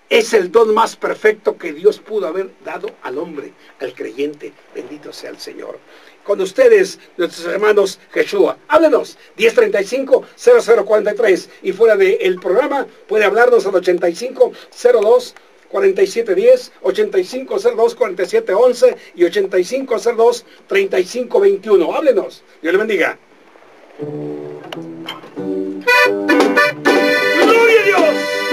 Es el don más perfecto que Dios pudo haber dado al hombre, al creyente. Bendito sea el Señor. Con ustedes, nuestros hermanos Yeshua. Háblenos, 1035-0043. Y fuera del programa, puede hablarnos al 8502-4710, 8502-4711 y 8502-3521. Háblenos. Dios le bendiga. ¡Gloria a Dios!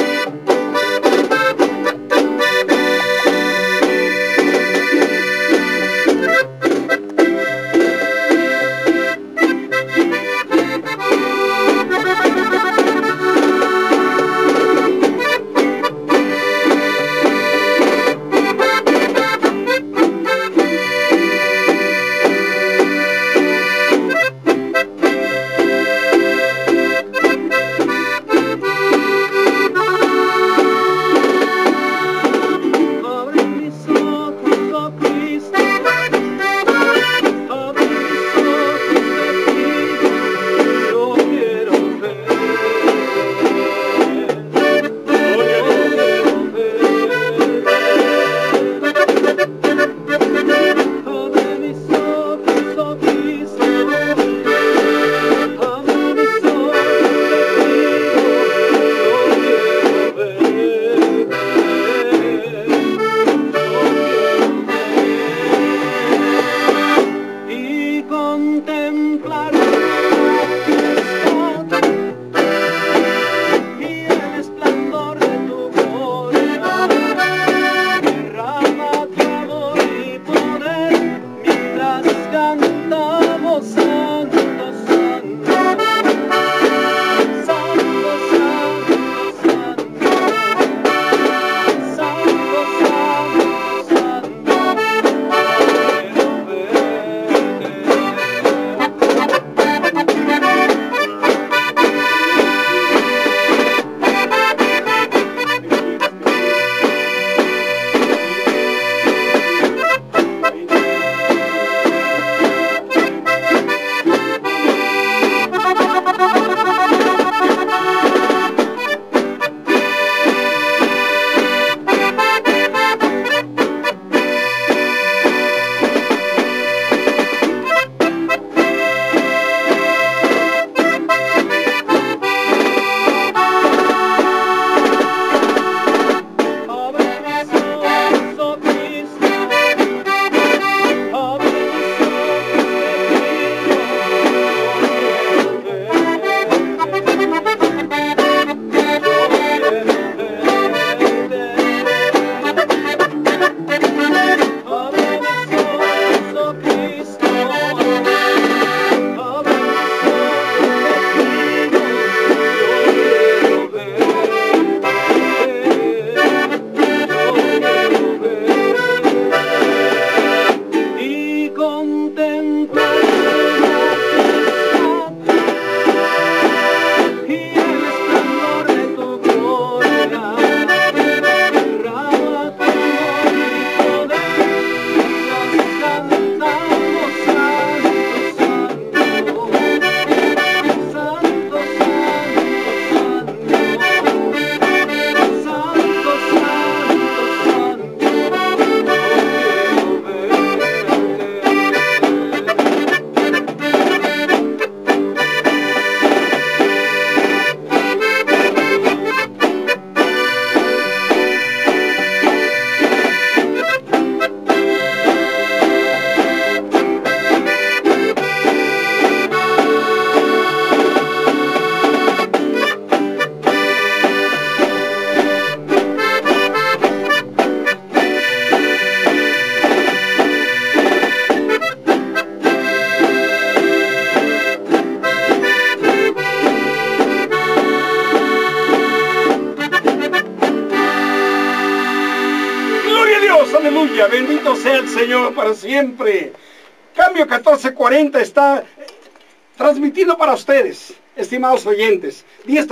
Aleluya, bendito sea el Señor para siempre. Cambio 1440 está transmitiendo para ustedes, estimados oyentes.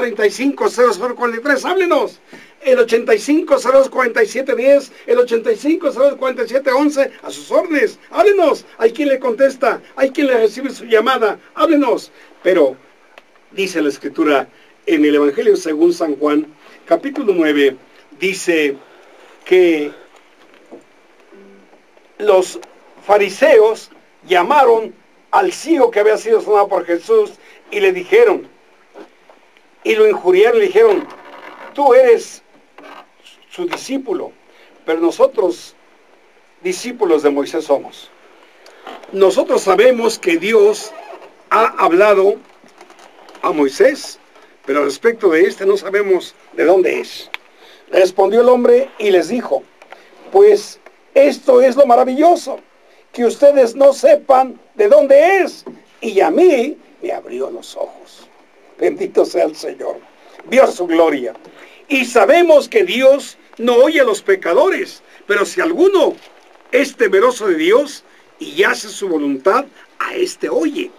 1035-0043, háblenos. El 85-02-4710, el 85-02-4711, a sus órdenes. Háblenos. Hay quien le contesta, hay quien le recibe su llamada. Háblenos. Pero dice la Escritura en el Evangelio según San Juan, capítulo 9, dice que los fariseos llamaron al ciego que había sido sanado por Jesús y le dijeron, y lo injuriaron, le dijeron, tú eres su discípulo, pero nosotros discípulos de Moisés somos. Nosotros sabemos que Dios ha hablado a Moisés, pero respecto de este no sabemos de dónde es. Respondió el hombre y les dijo, pues esto es lo maravilloso, que ustedes no sepan de dónde es, y a mí me abrió los ojos. Bendito sea el Señor. Vio su gloria. Y sabemos que Dios no oye a los pecadores, pero si alguno es temeroso de Dios y hace su voluntad, a este oye.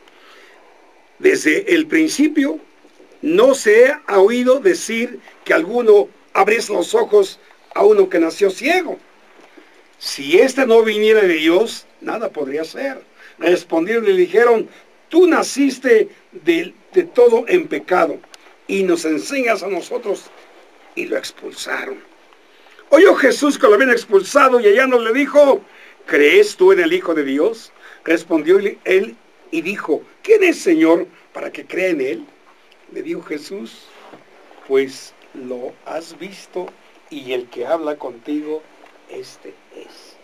Desde el principio no se ha oído decir que alguno abriese los ojos a uno que nació ciego. Si éste no viniera de Dios, nada podría ser. Respondieron y le dijeron, tú naciste de todo en pecado y nos enseñas a nosotros, y lo expulsaron. Oyó Jesús que lo habían expulsado y hallándolo le dijo, ¿crees tú en el Hijo de Dios? Respondió él y dijo, ¿quién es, Señor, para que crea en él? Le dijo Jesús, pues lo has visto y el que habla contigo, este es.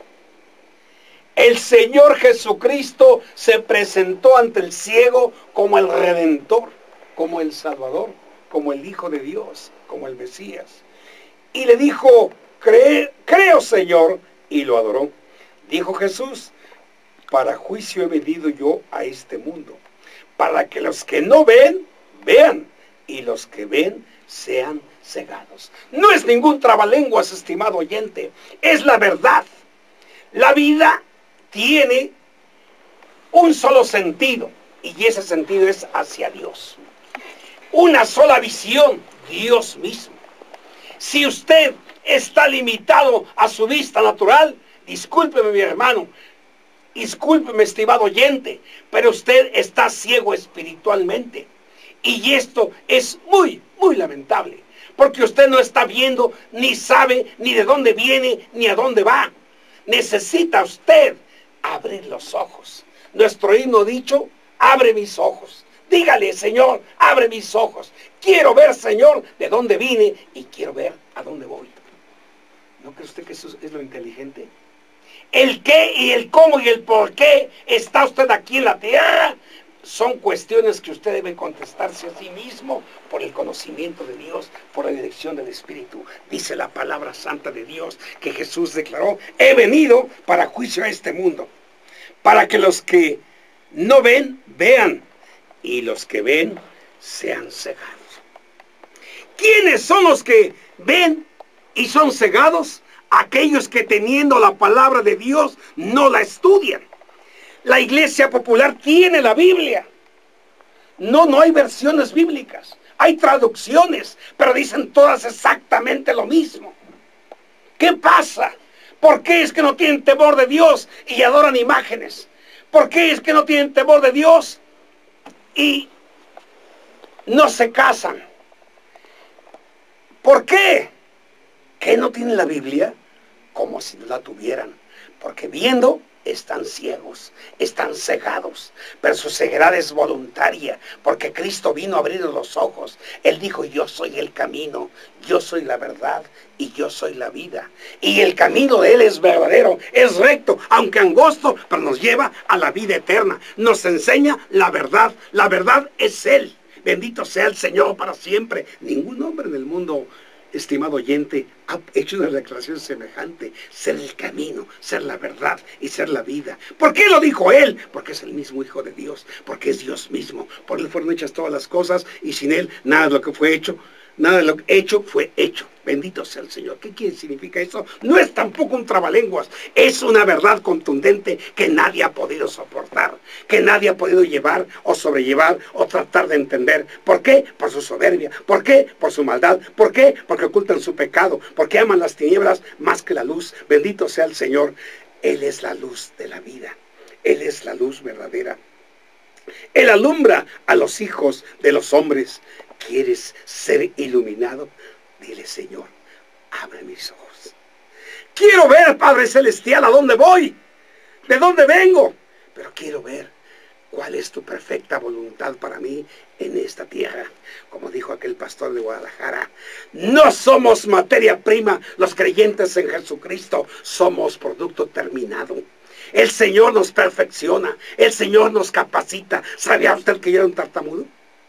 El Señor Jesucristo se presentó ante el ciego como el Redentor, como el Salvador, como el Hijo de Dios, como el Mesías. Y le dijo, creo, Señor, y lo adoró. Dijo Jesús, para juicio he venido yo a este mundo, para que los que no ven, vean, y los que ven, sean cegados. No es ningún trabalenguas, estimado oyente, es la verdad. La vida tiene un solo sentido, y ese sentido es hacia Dios. Una sola visión, Dios mismo. Si usted está limitado a su vista natural, discúlpeme, mi hermano, discúlpeme, estimado oyente, pero usted está ciego espiritualmente. Y esto es muy, muy lamentable, porque usted no está viendo, ni sabe, ni de dónde viene, ni a dónde va. Necesita usted abrir los ojos. Nuestro himno dicho, abre mis ojos. Dígale, Señor, abre mis ojos. Quiero ver, Señor, de dónde vine y quiero ver a dónde voy. ¿No cree usted que eso es lo inteligente? El qué y el cómo y el por qué está usted aquí en la tierra son cuestiones que usted debe contestarse a sí mismo por el conocimiento de Dios, por la dirección del Espíritu. Dice la palabra santa de Dios que Jesús declaró, he venido para juicio a este mundo, para que los que no ven, vean, y los que ven, sean cegados. ¿Quiénes son los que ven y son cegados? Aquellos que teniendo la palabra de Dios no la estudian. La iglesia popular tiene la Biblia. No hay versiones bíblicas. Hay traducciones, pero dicen todas exactamente lo mismo. ¿Qué pasa? ¿Por qué es que no tienen temor de Dios y adoran imágenes? ¿Por qué es que no tienen temor de Dios y no se casan? ¿Por qué? ¿Que no tienen la Biblia? Como si no la tuvieran. Porque viendo están ciegos, están cegados, pero su ceguedad es voluntaria, porque Cristo vino a abrir los ojos. Él dijo, yo soy el camino, yo soy la verdad y yo soy la vida. Y el camino de Él es verdadero, es recto, aunque angosto, pero nos lleva a la vida eterna. Nos enseña la verdad es Él. Bendito sea el Señor para siempre. Ningún hombre en el mundo, estimado oyente, ha hecho una declaración semejante. Ser el camino, ser la verdad y ser la vida. ¿Por qué lo dijo Él? Porque es el mismo Hijo de Dios, porque es Dios mismo. Por Él fueron hechas todas las cosas y sin Él nada de lo que fue hecho, nada de lo hecho fue hecho. Bendito sea el Señor. ¿Qué significa eso? No es tampoco un trabalenguas. Es una verdad contundente que nadie ha podido soportar, que nadie ha podido llevar o sobrellevar o tratar de entender. ¿Por qué? Por su soberbia. ¿Por qué? Por su maldad. ¿Por qué? Porque ocultan su pecado. Porque aman las tinieblas más que la luz. Bendito sea el Señor. Él es la luz de la vida. Él es la luz verdadera. Él alumbra a los hijos de los hombres. ¿Quieres ser iluminado? Dile, Señor, abre mis ojos. Quiero ver, Padre Celestial, a dónde voy, de dónde vengo, pero quiero ver cuál es tu perfecta voluntad para mí en esta tierra. Como dijo aquel pastor de Guadalajara, no somos materia prima los creyentes en Jesucristo, somos producto terminado. El Señor nos perfecciona, el Señor nos capacita. ¿Sabía usted que yo era un tartamudo?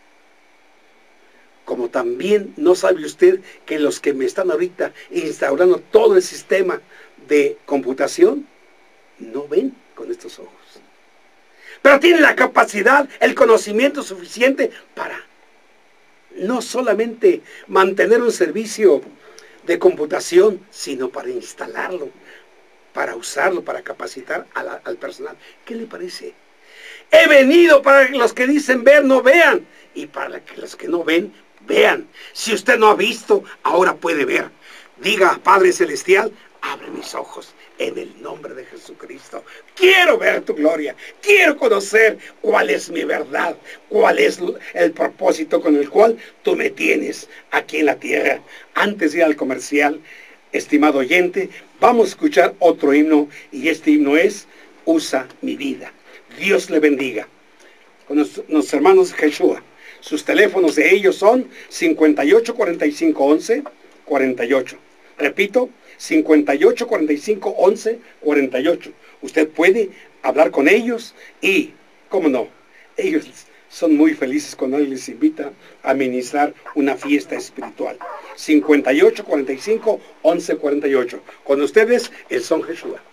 Como también no sabe usted que los que me están ahorita instaurando todo el sistema de computación no ven con estos ojos, pero tienen la capacidad, el conocimiento suficiente para no solamente mantener un servicio de computación, sino para instalarlo, para usarlo, para capacitar al personal. ¿Qué le parece? He venido para que los que dicen ver no vean, y para que los que no ven, vean. Si usted no ha visto, ahora puede ver. Diga, Padre Celestial, abre mis ojos en el nombre de Jesucristo. Quiero ver tu gloria. Quiero conocer cuál es mi verdad, cuál es el propósito con el cual tú me tienes aquí en la tierra. Antes de ir al comercial, estimado oyente, vamos a escuchar otro himno, y este himno es Usa mi vida. Dios le bendiga. Con nuestros hermanos Yeshua. Sus teléfonos de ellos son 58 45 11 48. Repito, 58 45 11 48. Usted puede hablar con ellos y, cómo no, ellos son muy felices cuando alguien les invita a ministrar una fiesta espiritual. 58 45 11 48. Con ustedes, el son Yeshua.